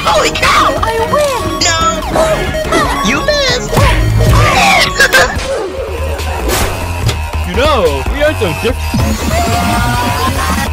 Holy cow! I win! No! You missed! You know, we are so different.